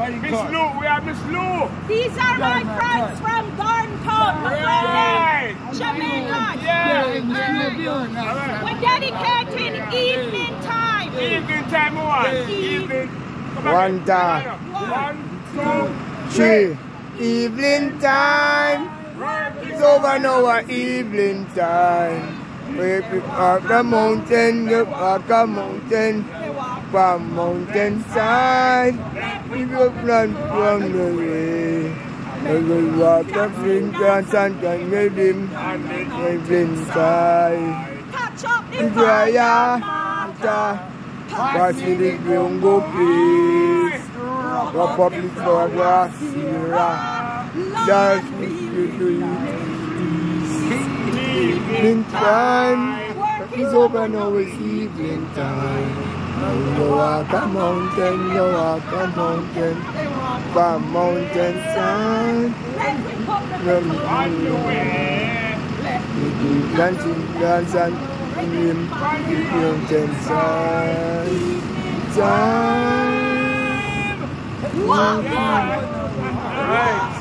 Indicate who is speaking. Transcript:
Speaker 1: Miss Lou, we have Miss Lou.
Speaker 2: These are my friends from Garden Town, Jamaica. We're dedicating evening time.
Speaker 1: Evening time one. Evening.
Speaker 3: One time.
Speaker 1: 1, 2,
Speaker 3: 3. Evening time. It's over now, evening time. We pick up the mountain, go up the mountain, from mountainside. We go run from the way. We go walk the fingers and can get him inside. Prayer, pass me the Congo, please. Go public for glass, that's what you do. Evening time, it's over now, it's evening time. You walk a mountain, you walk a mountain, from mountainside. Dancing, dancing, in mountainside. Time.